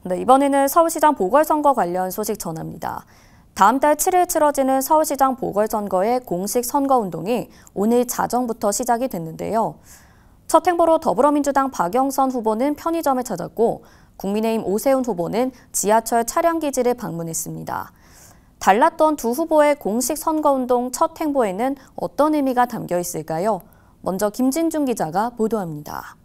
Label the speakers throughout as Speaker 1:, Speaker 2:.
Speaker 1: 네, 이번에는 서울시장 보궐선거 관련 소식 전합니다. 다음 달 7일 치러지는 서울시장 보궐선거의 공식 선거운동이 오늘 자정부터 시작이 됐는데요. 첫 행보로 더불어민주당 박영선 후보는 편의점을 찾았고 국민의힘 오세훈 후보는 지하철 차량기지를 방문했습니다. 달랐던 두 후보의 공식 선거운동 첫 행보에는 어떤 의미가 담겨 있을까요? 먼저 김진중 기자가 보도합니다.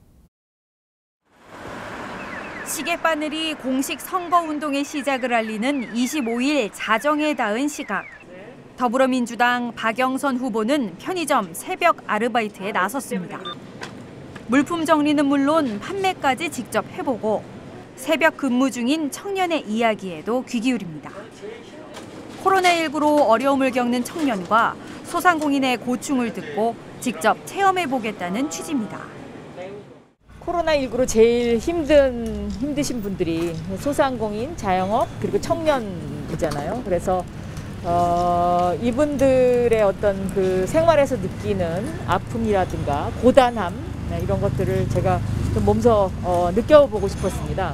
Speaker 2: 시계바늘이 공식 선거운동의 시작을 알리는 25일 자정에 닿은 시각. 더불어민주당 박영선 후보는 편의점 새벽 아르바이트에 나섰습니다. 물품 정리는 물론 판매까지 직접 해보고 새벽 근무 중인 청년의 이야기에도 귀 기울입니다. 코로나19로 어려움을 겪는 청년과 소상공인의 고충을 듣고 직접 체험해보겠다는 취지입니다.
Speaker 3: 코로나19로 제일 힘드신 분들이 소상공인, 자영업, 그리고 청년이잖아요. 그래서 이분들의 어떤 그 생활에서 느끼는 아픔이라든가 고단함 이런 것들을 제가 좀 몸소 느껴보고 싶었습니다.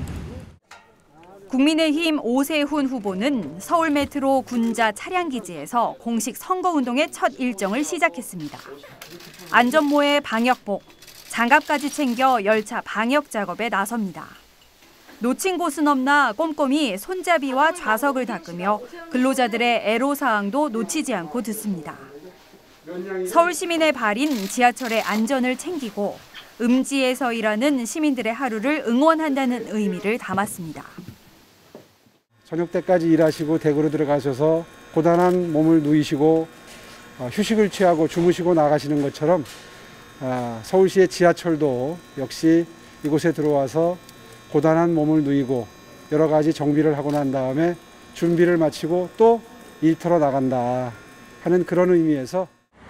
Speaker 2: 국민의힘 오세훈 후보는 서울 메트로 군자 차량기지에서 공식 선거운동의 첫 일정을 시작했습니다. 안전모에 방역복, 장갑까지 챙겨 열차 방역 작업에 나섭니다. 놓친 곳은 없나 꼼꼼히 손잡이와 좌석을 닦으며 근로자들의 애로사항도 놓치지 않고 듣습니다. 서울 시민의 발인 지하철의 안전을 챙기고 음지에서 일하는 시민들의 하루를 응원한다는 의미를 담았습니다.
Speaker 4: 저녁 때까지 일하시고 대구로 들어가셔서 고단한 몸을 누이시고 휴식을 취하고 주무시고 나가시는 것처럼 서울시의 지하철도 역시 이곳에 들어와서 고단한 몸을 누이고 여러 가지 정비를 하고 난 다음에 준비를 마치고 또 일터로 나간다 하는 그런 의미에서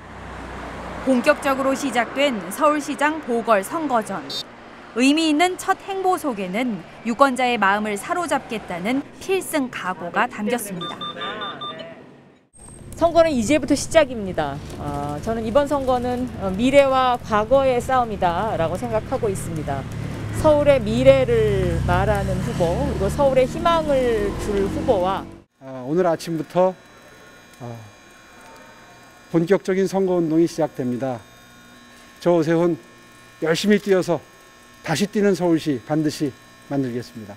Speaker 2: 본격적으로 시작된 서울시장 보궐선거전. 의미 있는 첫 행보 속에는 유권자의 마음을 사로잡겠다는 필승 각오가 담겼습니다.
Speaker 3: 선거는 이제부터 시작입니다. 저는 이번 선거는 미래와 과거의 싸움이다라고 생각하고 있습니다. 서울의 미래를 말하는 후보, 그리고 서울의 희망을 줄 후보와
Speaker 4: 오늘 아침부터 본격적인 선거운동이 시작됩니다. 저 오세훈 열심히 뛰어서 다시 뛰는 서울시 반드시 만들겠습니다.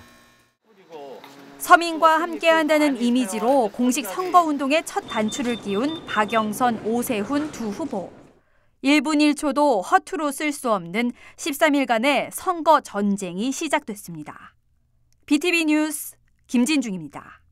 Speaker 2: 서민과 함께한다는 이미지로 공식 선거운동의 첫 단추를 끼운 박영선, 오세훈 두 후보. 1분 1초도 허투루 쓸 수 없는 13일간의 선거 전쟁이 시작됐습니다. BTV 뉴스 김진중입니다.